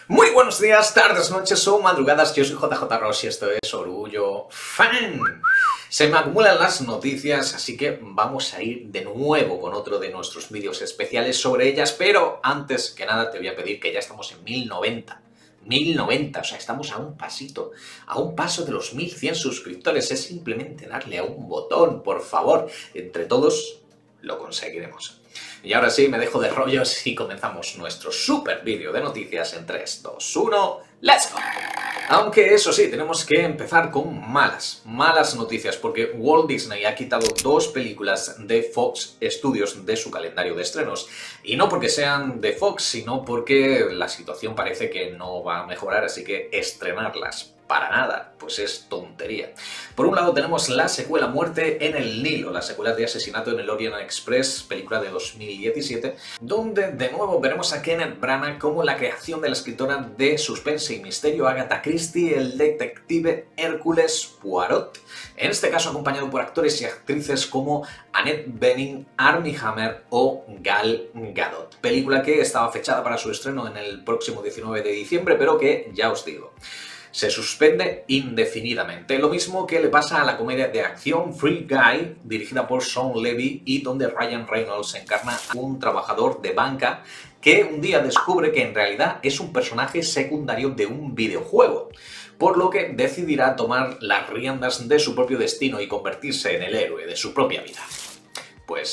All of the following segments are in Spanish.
Muy buenos días, tardes, noches o madrugadas, yo soy JJ Ross y esto es Orgullo Fan. Se me acumulan las noticias, así que vamos a ir de nuevo con otro de nuestros vídeos especiales sobre ellas, pero antes que nada te voy a pedir que ya estamos en 1090. 1090, o sea, estamos a un pasito, a un paso de los 1100 suscriptores. Es simplemente darle a un botón, por favor. Entre todos lo conseguiremos. Y ahora sí, me dejo de rollos y comenzamos nuestro super vídeo de noticias en 3, 2, 1, ¡let's go! Aunque eso sí, tenemos que empezar con malas noticias, porque Walt Disney ha quitado 2 películas de Fox Studios de su calendario de estrenos. Y no porque sean de Fox, sino porque la situación parece que no va a mejorar, así que estrenarlas para nada, pues es tontería. Por un lado tenemos la secuela Muerte en el Nilo, la secuela de Asesinato en el Orient Express, película de 2017, donde de nuevo veremos a Kenneth Branagh como la creación de la escritora de suspense y misterio Agatha Christie, el detective Hércules Poirot, en este caso acompañado por actores y actrices como Annette Bening, Armie Hammer o Gal Gadot. Película que estaba fechada para su estreno en el próximo 19 de diciembre, pero que, ya os digo, se suspende indefinidamente. Lo mismo que le pasa a la comedia de acción Free Guy, dirigida por Sean Levy y donde Ryan Reynolds encarna a un trabajador de banca que un día descubre que en realidad es un personaje secundario de un videojuego, por lo que decidirá tomar las riendas de su propio destino y convertirse en el héroe de su propia vida. Pues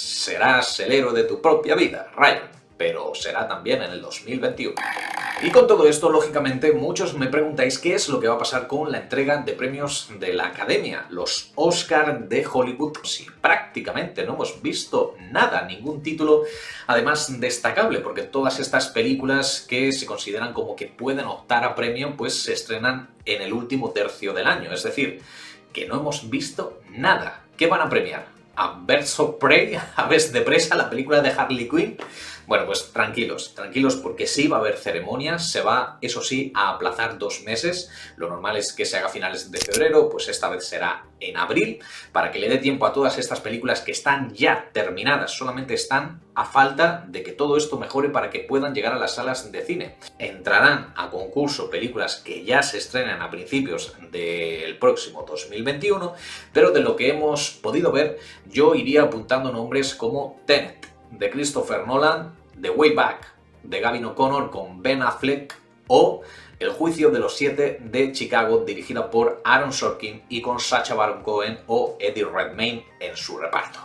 serás el héroe de tu propia vida, Ryan, pero será también en el 2021. Y con todo esto, lógicamente, muchos me preguntáis qué es lo que va a pasar con la entrega de premios de la Academia, los Oscar de Hollywood, si prácticamente no hemos visto nada, ningún título, además destacable, porque todas estas películas que se consideran como que pueden optar a premio, pues se estrenan en el último tercio del año, es decir, que no hemos visto nada. ¿Qué van a premiar? ¿A Birds of Prey? ¿Aves de presa? ¿La película de Harley Quinn? Bueno, pues tranquilos, porque sí va a haber ceremonias, se va, eso sí, a aplazar 2 meses. Lo normal es que se haga a finales de febrero, pues esta vez será en abril, para que le dé tiempo a todas estas películas que están ya terminadas, solamente están a falta de que todo esto mejore para que puedan llegar a las salas de cine. Entrarán a concurso películas que ya se estrenan a principios del próximo 2021, pero de lo que hemos podido ver, yo iría apuntando nombres como Tenet, de Christopher Nolan, The Way Back, de Gavin O'Connor con Ben Affleck, o El Juicio de los 7 de Chicago, dirigida por Aaron Sorkin y con Sacha Baron Cohen o Eddie Redmayne en su reparto.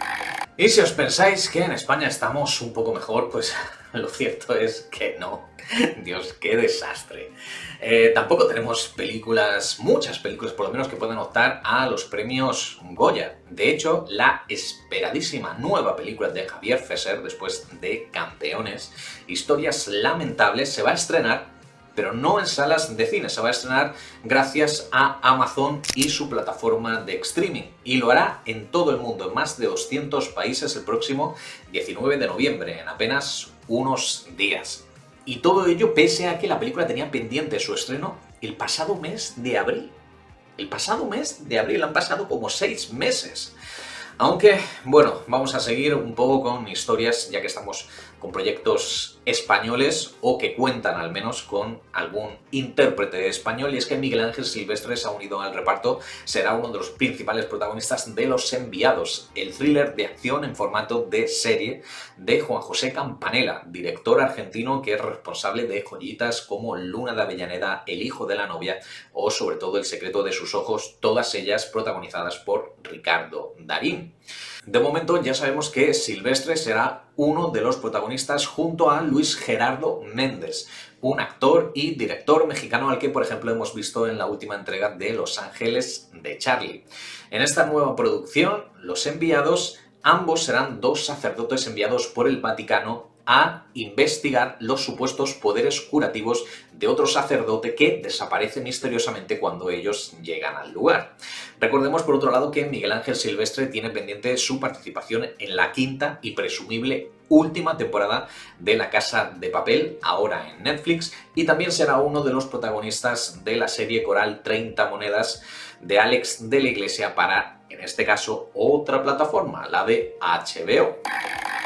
Y si os pensáis que en España estamos un poco mejor, pues lo cierto es que no. Dios, qué desastre. Tampoco tenemos películas, muchas películas por lo menos, que puedan optar a los premios Goya. De hecho, la esperadísima nueva película de Javier Fesser, después de Campeones, Historias Lamentables, se va a estrenar, pero no en salas de cine, se va a estrenar gracias a Amazon y su plataforma de streaming. Y lo hará en todo el mundo, en más de 200 países, el próximo 19 de noviembre, en apenas unos días. Y todo ello pese a que la película tenía pendiente su estreno el pasado mes de abril. El pasado mes de abril, han pasado como 6 meses. Aunque, bueno, vamos a seguir un poco con historias, ya que estamos con proyectos españoles o que cuentan al menos con algún intérprete español, y es que Miguel Ángel Silvestre se ha unido al reparto, será uno de los principales protagonistas de Los Enviados, el thriller de acción en formato de serie de Juan José Campanella, director argentino que es responsable de joyitas como Luna de Avellaneda, El hijo de la novia o sobre todo El secreto de sus ojos, todas ellas protagonizadas por Ricardo Darín. De momento ya sabemos que Silvestre será uno de los protagonistas junto a Luis Gerardo Méndez, un actor y director mexicano al que, por ejemplo, hemos visto en la última entrega de Los Ángeles de Charlie. En esta nueva producción, Los Enviados, ambos serán 2 sacerdotes enviados por el Vaticano a investigar los supuestos poderes curativos de otro sacerdote que desaparece misteriosamente cuando ellos llegan al lugar. Recordemos, por otro lado, que Miguel Ángel Silvestre tiene pendiente su participación en la 5ª y presumible última temporada de La Casa de Papel, ahora en Netflix, y también será uno de los protagonistas de la serie coral 30 monedas de Alex de la Iglesia para, en este caso, otra plataforma, la de HBO.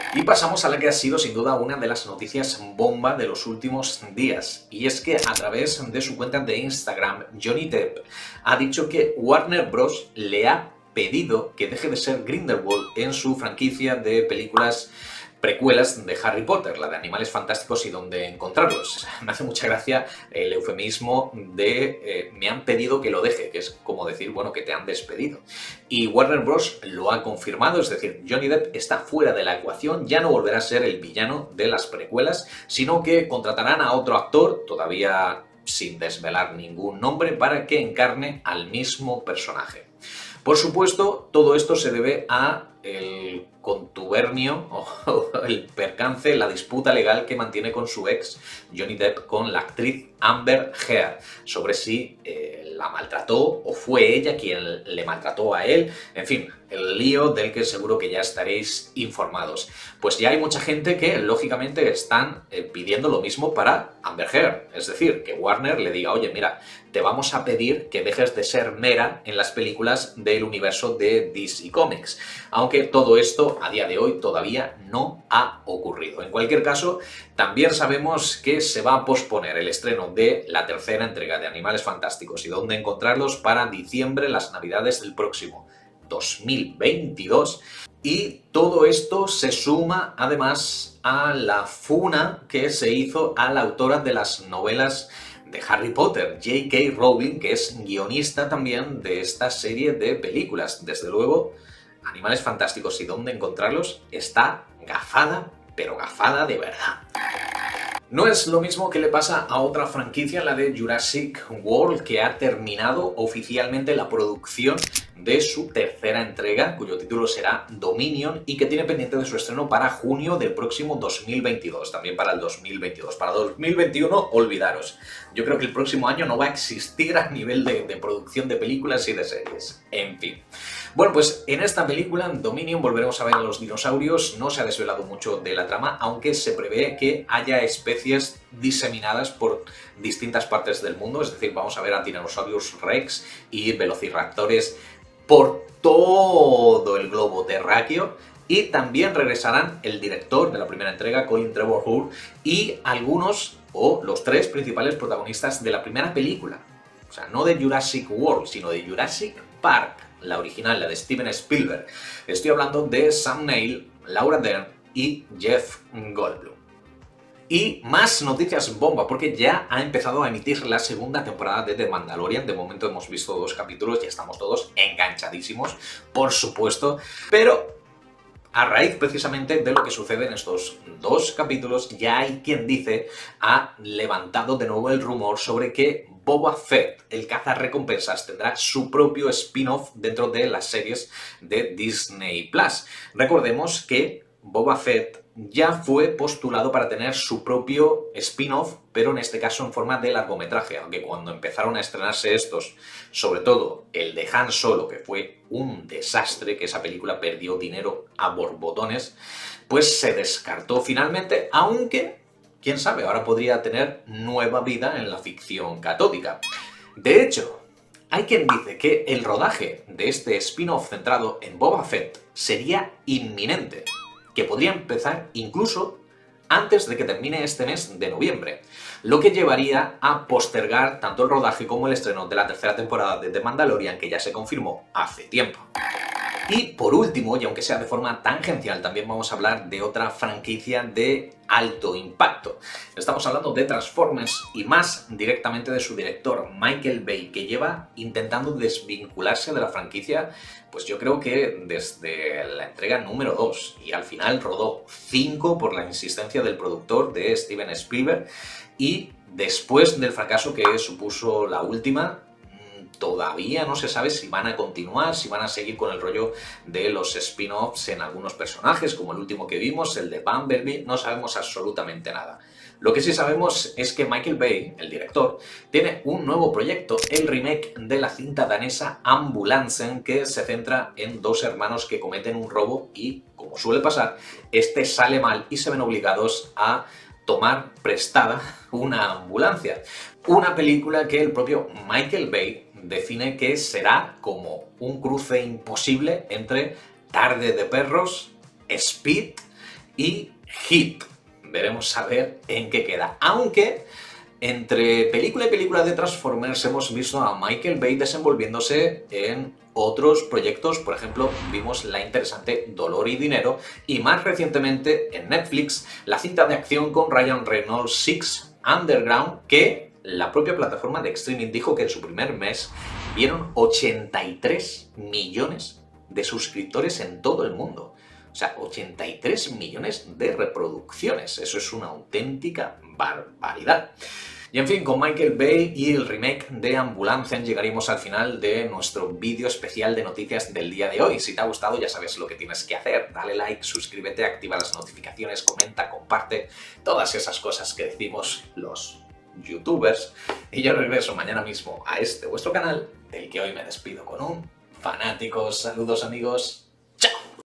Y pasamos a la que ha sido sin duda una de las noticias bomba de los últimos días. Y es que a través de su cuenta de Instagram, Johnny Depp ha dicho que Warner Bros. Le ha pedido que deje de ser Grindelwald en su franquicia de películas precuelas de Harry Potter, la de Animales Fantásticos y dónde encontrarlos. Me hace mucha gracia el eufemismo de me han pedido que lo deje, que es como decir, bueno, que te han despedido. Y Warner Bros. Lo ha confirmado, es decir, Johnny Depp está fuera de la ecuación, ya no volverá a ser el villano de las precuelas, sino que contratarán a otro actor, todavía sin desvelar ningún nombre, para que encarne al mismo personaje. Por supuesto, todo esto se debe a el contubernio o el percance, la disputa legal que mantiene con su ex, Johnny Depp, con la actriz Amber Heard, sobre si la maltrató o fue ella quien le maltrató a él. En fin, el lío del que seguro que ya estaréis informados. Pues ya hay mucha gente que, lógicamente, están pidiendo lo mismo para Amber Heard. Es decir, que Warner le diga, oye, mira, te vamos a pedir que dejes de ser mera en las películas del universo de DC Comics. Aunque todo esto, a día de hoy, todavía no ha ocurrido. En cualquier caso, también sabemos que se va a posponer el estreno de la tercera entrega de Animales Fantásticos y dónde encontrarlos para diciembre, las navidades del próximo 2022. Y todo esto se suma además a la funa que se hizo a la autora de las novelas de Harry Potter, J.K. Rowling, que es guionista también de esta serie de películas. Desde luego, Animales Fantásticos y dónde encontrarlos está gafada, pero gafada de verdad. No es lo mismo que le pasa a otra franquicia, la de Jurassic World, que ha terminado oficialmente la producción de su tercera entrega, cuyo título será Dominion, y que tiene pendiente de su estreno para junio del próximo 2022, también para el 2022. Para 2021, olvidaros. Yo creo que el próximo año no va a existir a nivel de producción de películas y de series. En fin. Bueno, pues en esta película, Dominion, volveremos a ver a los dinosaurios. No se ha desvelado mucho de la trama, aunque se prevé que haya especies diseminadas por distintas partes del mundo. Es decir, vamos a ver a Tyrannosaurus Rex y velociraptores por todo el globo terráqueo. Y también regresarán el director de la primera entrega, Colin Trevorrow, y algunos o los tres principales protagonistas de la primera película. O sea, no de Jurassic World, sino de Jurassic Park, la original, la de Steven Spielberg. Estoy hablando de Sam Neill, Laura Dern y Jeff Goldblum. Y más noticias bomba, porque ya ha empezado a emitir la segunda temporada de The Mandalorian. De momento hemos visto 2 capítulos y estamos todos enganchadísimos, por supuesto. Pero a raíz precisamente de lo que sucede en estos 2 capítulos, ya hay quien dice, ha levantado de nuevo el rumor sobre que Boba Fett, el cazarrecompensas, tendrá su propio spin-off dentro de las series de Disney+. Recordemos que Boba Fett ya fue postulado para tener su propio spin-off, pero en este caso en forma de largometraje, aunque cuando empezaron a estrenarse estos, sobre todo el de Han Solo, que fue un desastre, que esa película perdió dinero a borbotones, pues se descartó finalmente, aunque, quién sabe, ahora podría tener nueva vida en la ficción catódica. De hecho, hay quien dice que el rodaje de este spin-off centrado en Boba Fett sería inminente, que podría empezar incluso antes de que termine este mes de noviembre, lo que llevaría a postergar tanto el rodaje como el estreno de la tercera temporada de The Mandalorian, que ya se confirmó hace tiempo. Y por último, y aunque sea de forma tangencial, también vamos a hablar de otra franquicia de alto impacto. Estamos hablando de Transformers y más directamente de su director Michael Bay, que lleva intentando desvincularse de la franquicia, pues yo creo que desde la entrega número 2, y al final rodó 5 por la insistencia del productor de Steven Spielberg, y después del fracaso que supuso la última, todavía no se sabe si van a continuar, si van a seguir con el rollo de los spin-offs en algunos personajes, como el último que vimos, el de Bumblebee. No sabemos absolutamente nada. Lo que sí sabemos es que Michael Bay, el director, tiene un nuevo proyecto, el remake de la cinta danesa Ambulansen, que se centra en 2 hermanos que cometen un robo y, como suele pasar, este sale mal y se ven obligados a tomar prestada una ambulancia. Una película que el propio Michael Bay define que será como un cruce imposible entre Tarde de Perros, Speed y Hit. Veremos a ver en qué queda. Aunque entre película y película de Transformers hemos visto a Michael Bay desenvolviéndose en otros proyectos. Por ejemplo, vimos la interesante Dolor y Dinero y más recientemente en Netflix la cinta de acción con Ryan Reynolds, Six Underground, que la propia plataforma de streaming dijo que en su primer mes vieron 83 millones de suscriptores en todo el mundo. O sea, 83 millones de reproducciones. Eso es una auténtica barbaridad. Y en fin, con Michael Bay y el remake de Ambulancen llegaremos al final de nuestro vídeo especial de noticias del día de hoy. Si te ha gustado ya sabes lo que tienes que hacer. Dale like, suscríbete, activa las notificaciones, comenta, comparte. Todas esas cosas que decimos los youtubers. Y yo regreso mañana mismo a este vuestro canal, del que hoy me despido con un fanáticos. Saludos amigos.